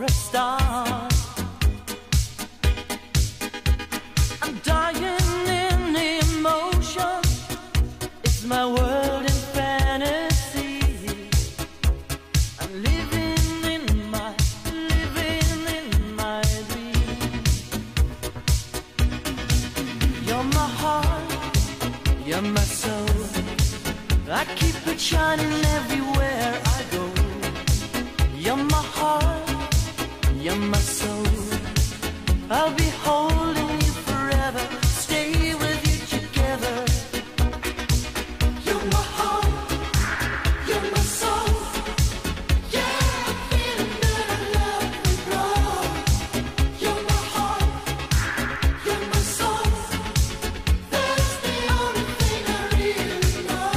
star. I'm dying in emotion. It's my world in fantasy. I'm living in my dream. You're my heart, you're my soul. I keep it shining everywhere I go. You're my heart, you're my soul. I'll be holding you forever, stay with you together. You're my heart, you're my soul. Yeah, I'm feeling that I love you, wrong. You're my heart, you're my soul. That's the only thing I really know.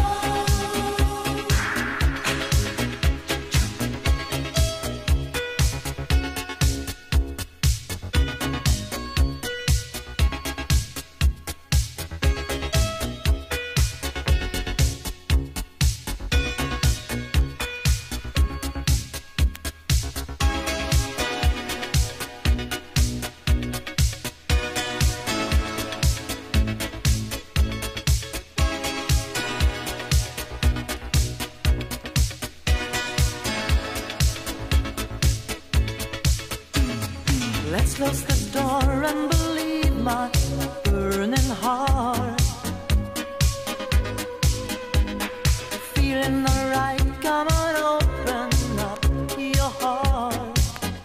Let's close the door and believe my burning heart. Feeling alright, come on, open up your heart.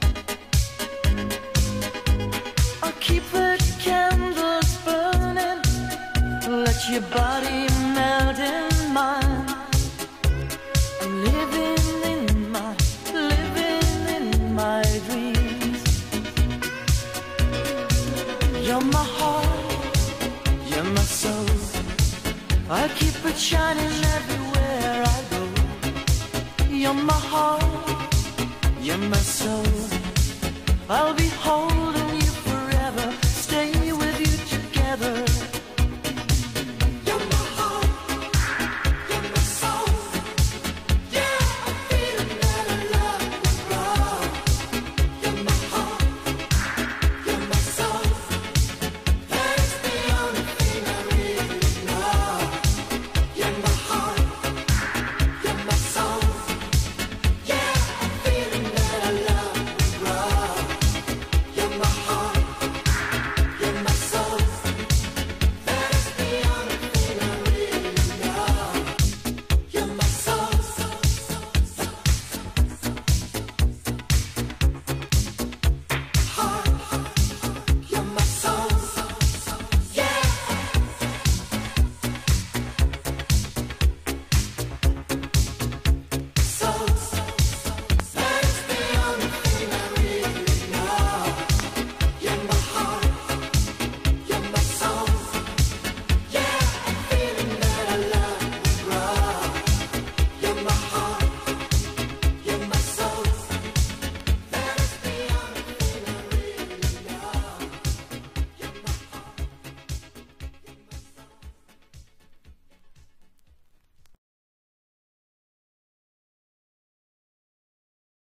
I'll keep the candles burning, let your body melt in mine. I'm living in my dreams. You're my heart, you're my soul. I'll keep it shining everywhere I go. You're my heart, you're my soul. I'll be home.